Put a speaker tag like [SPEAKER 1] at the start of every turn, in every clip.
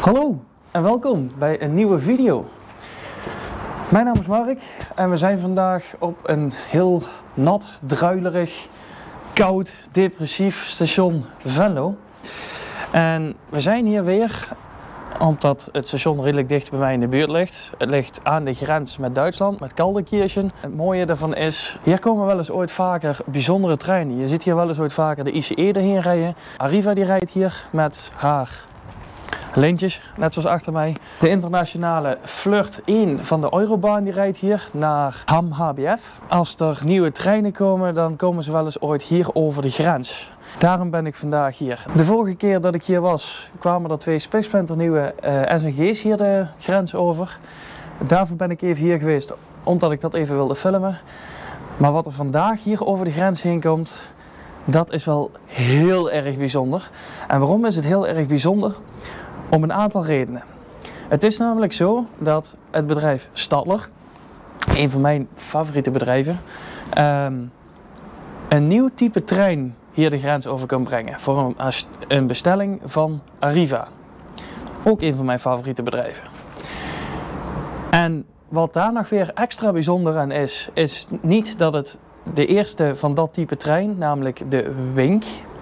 [SPEAKER 1] Hallo en welkom bij een nieuwe video. Mijn naam is Mark en we zijn vandaag op een heel nat, druilerig, koud, depressief station Venlo. En we zijn hier weer omdat het station redelijk dicht bij mij in de buurt ligt. Het ligt aan de grens met Duitsland, met Kaldenkirchen. Het mooie daarvan is, hier komen wel eens ooit vaker bijzondere treinen. Je ziet hier wel eens ooit vaker de ICE erheen rijden. Arriva die rijdt hier met haar lintjes, net zoals achter mij. De internationale Flirt 1 van de Eurobahn die rijdt hier naar Hamm HBF. Als er nieuwe treinen komen, dan komen ze wel eens ooit hier over de grens. Daarom ben ik vandaag hier. De vorige keer dat ik hier was, kwamen er twee splinternieuwe SNG's hier de grens over. Daarvoor ben ik even hier geweest, omdat ik dat even wilde filmen. Maar wat er vandaag hier over de grens heen komt, dat is wel heel erg bijzonder. En waarom is het heel erg bijzonder? Om een aantal redenen. Het is namelijk zo dat het bedrijf Stadler, een van mijn favoriete bedrijven, een nieuw type trein hier de grens over kan brengen voor een bestelling van Arriva. Ook een van mijn favoriete bedrijven. En wat daar nog weer extra bijzonder aan is niet dat het de eerste van dat type trein, namelijk de Wink,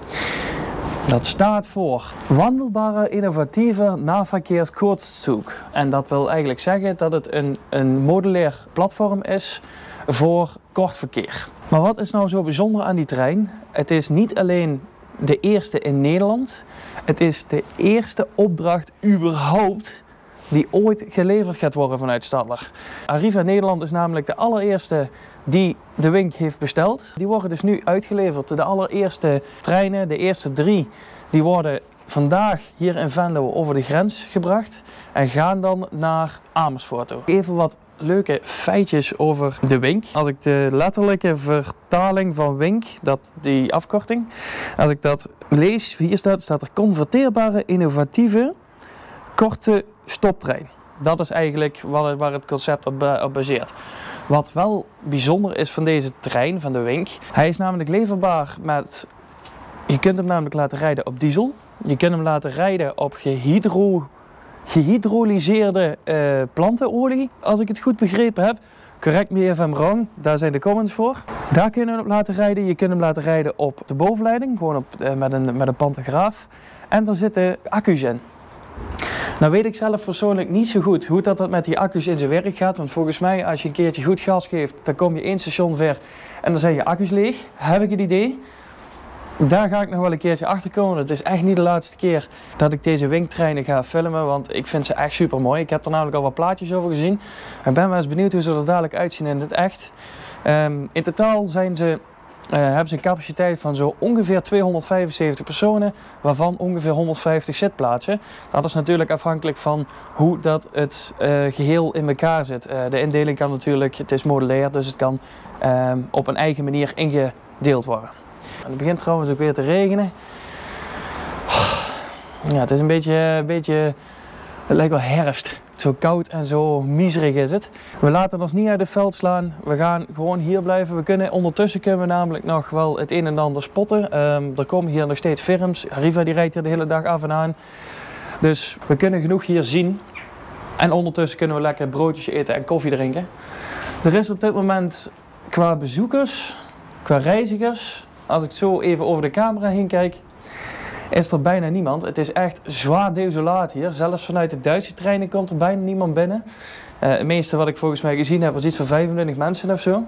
[SPEAKER 1] dat staat voor Wandelbare Innovatieve Nahverkehrskurzzug. En dat wil eigenlijk zeggen dat het een modulair platform is voor kortverkeer. Maar wat is nou zo bijzonder aan die trein? Het is niet alleen de eerste in Nederland. Het is de eerste opdracht überhaupt die ooit geleverd gaat worden vanuit Stadler. Arriva Nederland is namelijk de allereerste die de Wink heeft besteld. Die worden dus nu uitgeleverd. De allereerste treinen, de eerste 3, die worden vandaag hier in Venlo over de grens gebracht en gaan dan naar Amersfoort toe. Even wat leuke feitjes over de Wink. Als ik de letterlijke vertaling van Wink, die afkorting, als ik dat lees, hier staat er converteerbare, innovatieve, korte stoptrein. Dat is eigenlijk waar het concept op baseert. Wat wel bijzonder is van deze trein, van de Wink, hij is namelijk leverbaar met, je kunt hem namelijk laten rijden op diesel, je kunt hem laten rijden op gehydrolyseerde plantenolie, als ik het goed begrepen heb. Correct me if I'm wrong, daar zijn de comments voor. Daar kun je hem op laten rijden. Je kunt hem laten rijden op de bovenleiding, gewoon met een pantograaf. En er zitten accu's in. Nou weet ik zelf persoonlijk niet zo goed hoe dat met die accu's in zijn werk gaat. Want volgens mij, als je een keertje goed gas geeft, dan kom je 1 station ver en dan zijn je accu's leeg. Heb ik het idee. Daar ga ik nog wel een keertje achter komen. Het is echt niet de laatste keer dat ik deze Wink-treinen ga filmen, want ik vind ze echt super mooi. Ik heb er namelijk al wat plaatjes over gezien. Ik ben wel eens benieuwd hoe ze er dadelijk uitzien in het echt. In totaal hebben ze een capaciteit van zo ongeveer 275 personen, waarvan ongeveer 150 zitplaatsen. Dat is natuurlijk afhankelijk van hoe dat het geheel in elkaar zit. De indeling kan natuurlijk, het is modulair, dus het kan op een eigen manier ingedeeld worden. Het begint trouwens ook weer te regenen. Ja, het is een beetje, het lijkt wel herfst. Zo koud en zo miserig is het. We laten ons niet uit het veld slaan. We gaan gewoon hier blijven. Ondertussen kunnen we namelijk nog wel het een en ander spotten. Er komen hier nog steeds firms. Arriva die rijdt hier de hele dag af en aan. Dus we kunnen genoeg hier zien. En ondertussen kunnen we lekker broodjes eten en koffie drinken. Er is op dit moment qua bezoekers, qua reizigers, als ik zo even over de camera heen kijk, is er bijna niemand. Het is echt zwaar desolaat hier. Zelfs vanuit de Duitse treinen komt er bijna niemand binnen. Het meeste wat ik volgens mij gezien heb was iets van 25 mensen of zo.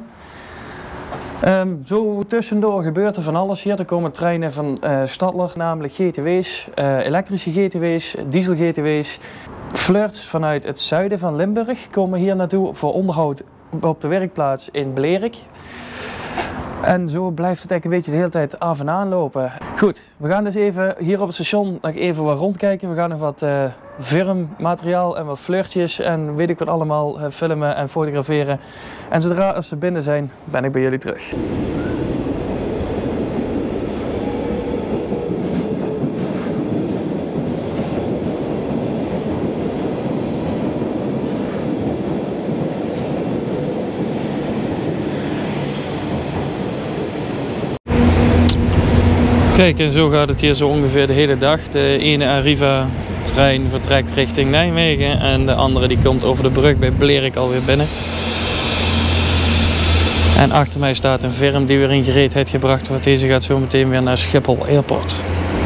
[SPEAKER 1] Zo tussendoor gebeurt er van alles hier. Er komen treinen van Stadler, namelijk GTW's, elektrische GTW's, diesel GTW's. Flirts vanuit het zuiden van Limburg komen hier naartoe voor onderhoud op de werkplaats in Blerik. En zo blijft het eigenlijk een beetje de hele tijd af en aan lopen. Goed, we gaan dus even hier op het station nog even wat rondkijken. We gaan nog wat filmmateriaal en wat flirtjes en weet ik wat allemaal filmen en fotograferen. En zodra ze binnen zijn, ben ik bij jullie terug. Kijk, en zo gaat het hier zo ongeveer de hele dag. De ene Arriva trein vertrekt richting Nijmegen en de andere die komt over de brug bij Blerik alweer binnen. En achter mij staat een firm die weer in gereedheid gebracht wordt. Deze gaat zo meteen weer naar Schiphol Airport.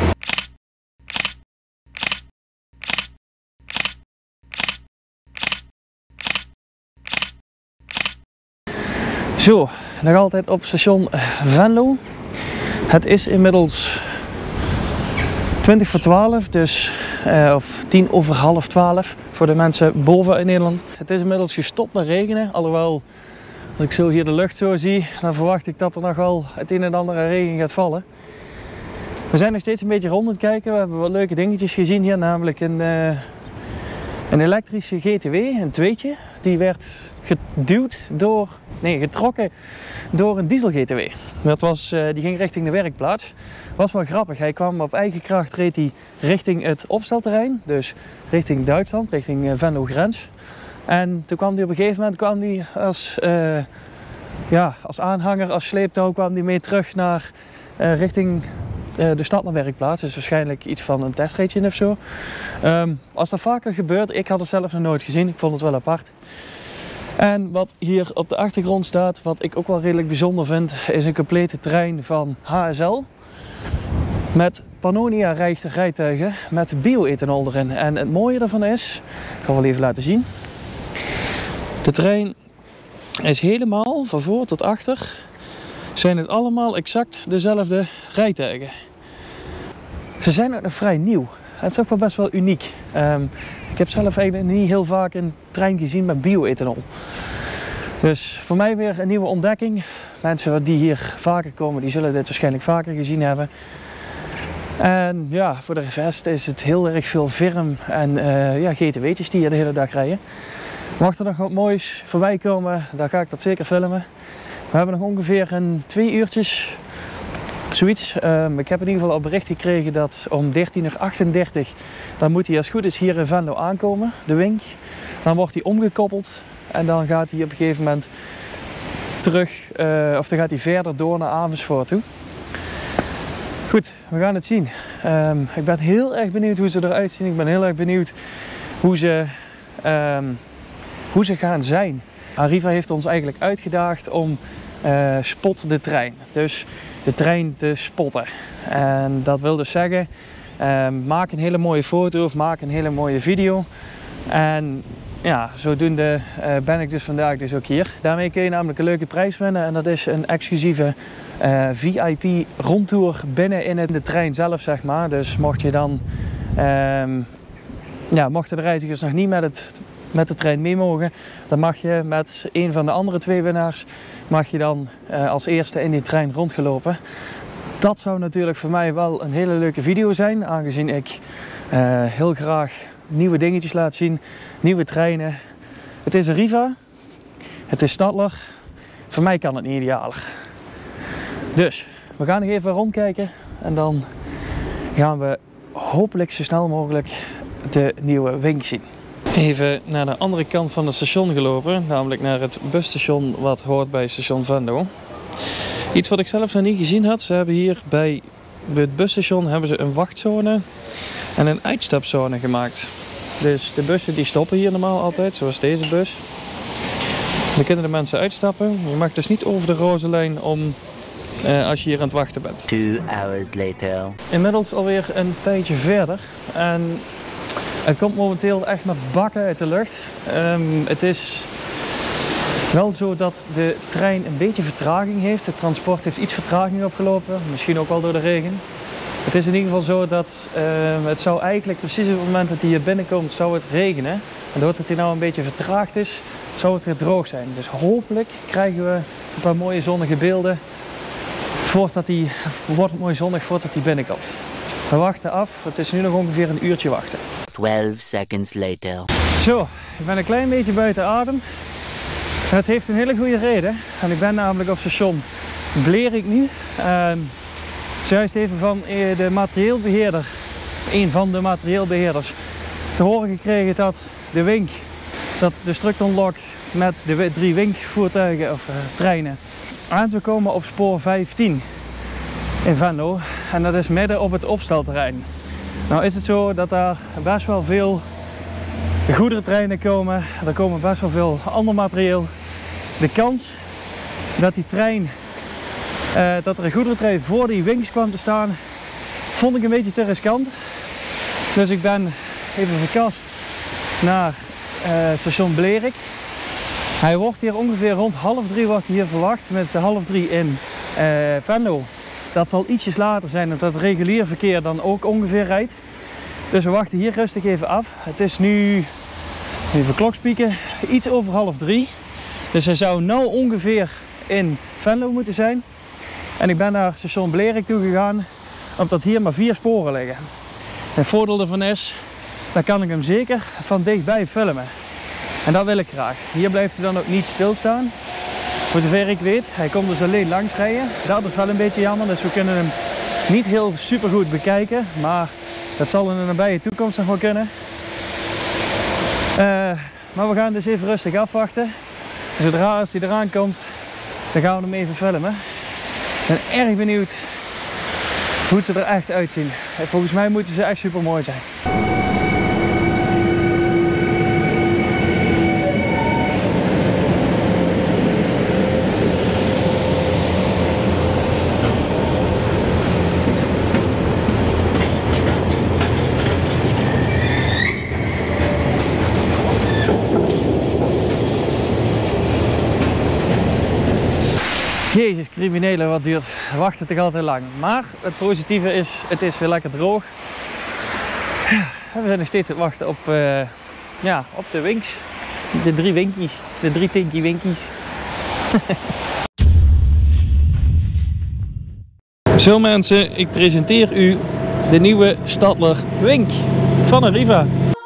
[SPEAKER 1] Zo, nog altijd op station Venlo. Het is inmiddels 20 voor 12, dus of 10 over half 12 voor de mensen boven in Nederland. Het is inmiddels gestopt met regenen, alhoewel als ik zo hier de lucht zo zie, dan verwacht ik dat er nog wel het een en ander aan regen gaat vallen. We zijn nog steeds een beetje rond aan het kijken. We hebben wat leuke dingetjes gezien hier, namelijk een elektrische GTW, een tweetje. Die werd getrokken door een diesel GTW. Die ging richting de werkplaats. Was wel grappig. Hij kwam op eigen kracht, reed hij richting het opstelterrein. Dus richting Duitsland, richting Venlo grens. En toen kwam hij op een gegeven moment als aanhanger, als sleeptouw kwam hij mee terug naar richting de stad naar werkplaats. Dus waarschijnlijk iets van een testritje of zo. Als dat vaker gebeurt, ik had het zelf nog nooit gezien. Ik vond het wel apart. En wat hier op de achtergrond staat, wat ik ook wel redelijk bijzonder vind, is een complete trein van HSL. Met Pannonia rijtuigen met bio-ethanol erin. En het mooie daarvan is, ik zal wel even laten zien. De trein is helemaal van voor tot achter. Zijn het allemaal exact dezelfde rijtuigen. Ze zijn ook nog vrij nieuw. Het is ook wel best wel uniek. Ik heb zelf eigenlijk niet heel vaak een trein gezien met bio-ethanol. Dus voor mij weer een nieuwe ontdekking. Mensen die hier vaker komen, die zullen dit waarschijnlijk vaker gezien hebben. En ja, voor de rest is het heel erg veel firm en GTW'tjes die hier de hele dag rijden. Mocht er nog wat moois voorbij komen, dan ga ik dat zeker filmen. We hebben nog ongeveer 2 uurtjes, zoiets. Ik heb in ieder geval al bericht gekregen dat om 13:38 uur, dan moet hij als het goed is hier in Venlo aankomen, de Wink. Dan wordt hij omgekoppeld en dan gaat hij op een gegeven moment terug, of dan gaat hij verder door naar Amersfoort toe. Goed, we gaan het zien. Ik ben heel erg benieuwd hoe ze eruit zien. Ik ben heel erg benieuwd hoe ze gaan zijn. Arriva heeft ons eigenlijk uitgedaagd om spot de trein. Dus de trein te spotten. En dat wil dus zeggen, maak een hele mooie foto of maak een hele mooie video. En ja, zodoende ben ik dus vandaag dus ook hier. Daarmee kun je namelijk een leuke prijs winnen. En dat is een exclusieve VIP rondtour binnen in de trein zelf, zeg maar. Dus mocht je dan, mochten de reizigers nog niet met de trein mee mogen, dan mag je met een van de andere 2 winnaars dan als eerste in die trein rondgelopen. Dat zou natuurlijk voor mij wel een hele leuke video zijn, aangezien ik heel graag nieuwe dingetjes laat zien, nieuwe treinen. Het is Arriva, het is Stadler, voor mij kan het niet idealer. Dus we gaan nog even rondkijken en dan gaan we hopelijk zo snel mogelijk de nieuwe Wink zien. Even naar de andere kant van het station gelopen, namelijk naar het busstation wat hoort bij station Venlo. Iets wat ik zelf nog niet gezien had, ze hebben hier bij het busstation een wachtzone en een uitstapzone gemaakt. Dus de bussen die stoppen hier normaal altijd, zoals deze bus. Dan kunnen de mensen uitstappen. Je mag dus niet over de roze lijn als je hier aan het wachten bent.
[SPEAKER 2] 2 hours later.
[SPEAKER 1] Inmiddels alweer een tijdje verder. En het komt momenteel echt met bakken uit de lucht. Het is wel zo dat de trein een beetje vertraging heeft. Het transport heeft iets vertraging opgelopen. Misschien ook wel door de regen. Het is in ieder geval zo dat het zou eigenlijk precies op het moment dat hij hier binnenkomt, zou het regenen. En doordat hij nou een beetje vertraagd is, zou het weer droog zijn. Dus hopelijk krijgen we een paar mooie zonnige beelden. Wordt het mooi zonnig voordat hij binnenkomt. We wachten af. Het is nu nog ongeveer een uurtje wachten.
[SPEAKER 2] 12 seconds later.
[SPEAKER 1] Zo, ik ben een klein beetje buiten adem. Het heeft een hele goede reden. En ik ben namelijk op station Blerik nu. Zojuist even van de materieelbeheerder, een van de materieelbeheerders, te horen gekregen dat de Wink, dat de Structon-lok met de 3 Wink voertuigen of treinen aan te komen op spoor 15 in Venlo. En dat is midden op het opstelterrein. Nou is het zo dat daar best wel veel goederentreinen komen. Er komen best wel veel ander materieel. De kans dat die trein, dat er een goederentrein voor die winks kwam te staan, vond ik een beetje te riskant. Dus ik ben even verkast naar station Blerik. Hij wordt hier ongeveer rond 2:30 wordt hij hier verwacht, met z'n 2:30 in Venlo. Dat zal ietsjes later zijn, omdat het regulier verkeer dan ook ongeveer rijdt. Dus we wachten hier rustig even af. Het is nu, even klokspieken, iets over 2:30. Dus hij zou nu ongeveer in Venlo moeten zijn. En ik ben naar station Blerik toe gegaan, omdat hier maar 4 sporen liggen. Het voordeel ervan is, dan kan ik hem zeker van dichtbij filmen. En dat wil ik graag. Hier blijft hij dan ook niet stilstaan. Voor zover ik weet, hij komt dus alleen langs rijden. Dat is wel een beetje jammer, dus we kunnen hem niet heel super goed bekijken. Maar dat zal in de nabije toekomst nog wel kunnen. Maar we gaan dus even rustig afwachten. Zodra als hij eraan komt, dan gaan we hem even filmen. Ik ben erg benieuwd hoe ze er echt uitzien. Volgens mij moeten ze echt super mooi zijn. Jezus, criminelen, wat duurt wachten toch altijd lang. Maar het positieve is, het is weer lekker droog. We zijn nog steeds aan het wachten op, ja, op de winks. De 3 winkies. De 3 tinky winkies. Zo mensen, ik presenteer u de nieuwe Stadler Wink van Arriva.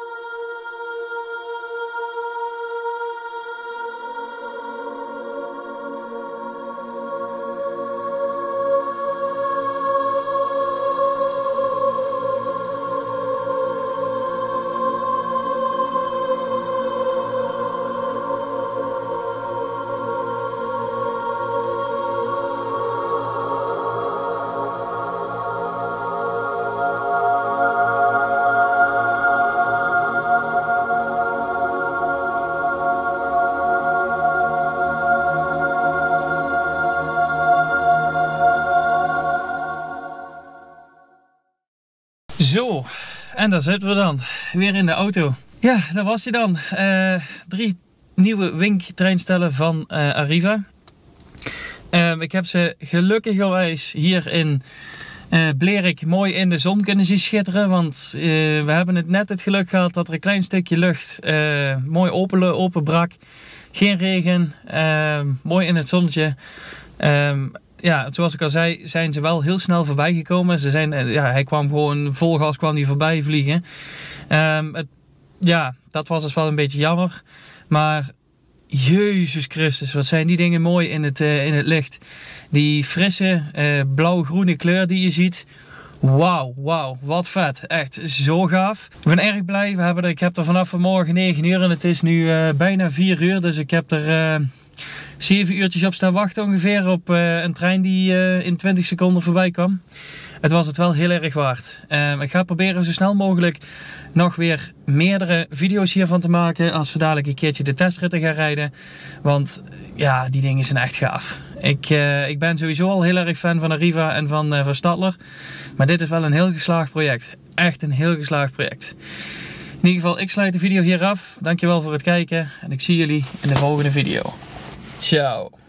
[SPEAKER 1] Zo, en daar zitten we dan, weer in de auto. Ja, daar was hij dan. 3 nieuwe Wink-treinstellen van Arriva. Ik heb ze gelukkigerwijs hier in Blerik mooi in de zon kunnen zien schitteren. Want we hebben net het geluk gehad dat er een klein stukje lucht mooi open brak. Geen regen, mooi in het zonnetje. Ja, zoals ik al zei, zijn ze wel heel snel voorbij gekomen. Ze zijn, ja, hij kwam gewoon vol gas voorbij vliegen. Ja, dat was dus wel een beetje jammer. Maar Jezus Christus, wat zijn die dingen mooi in het licht. Die frisse blauw-groene kleur die je ziet. Wauw, wat vet. Echt zo gaaf. Ik ben erg blij. Ik heb er vanaf vanmorgen 9 uur en het is nu bijna 4 uur. Dus ik heb er 7 uurtjes op staan wachten ongeveer op een trein die in 20 seconden voorbij kwam. Het was het wel heel erg waard. Ik ga proberen zo snel mogelijk nog weer meerdere video's hiervan te maken als we dadelijk een keertje de testritten gaan rijden. Want ja, die dingen zijn echt gaaf. Ik ben sowieso al heel erg fan van Arriva en van Stadler. Maar dit is wel een heel geslaagd project. Echt een heel geslaagd project. In ieder geval, ik sluit de video hier af. Dankjewel voor het kijken en ik zie jullie in de volgende video. Ciao.